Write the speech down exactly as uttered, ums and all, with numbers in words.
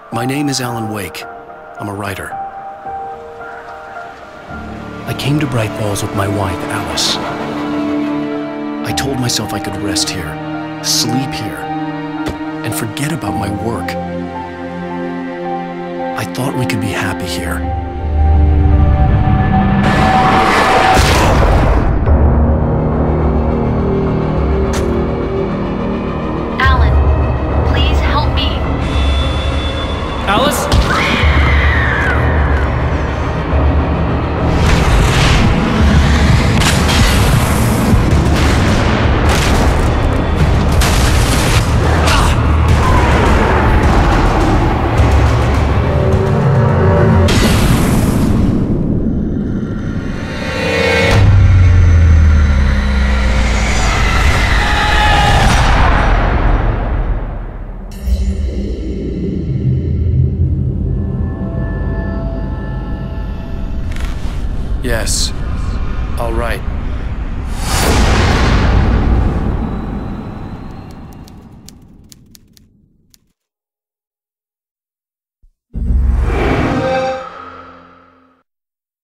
My name is Alan Wake. I'm a writer. I came to Bright Falls with my wife, Alice. I told myself I could rest here, sleep here, and forget about my work. I thought we could be happy here. Alan, please help me. Alice? Yes. All right.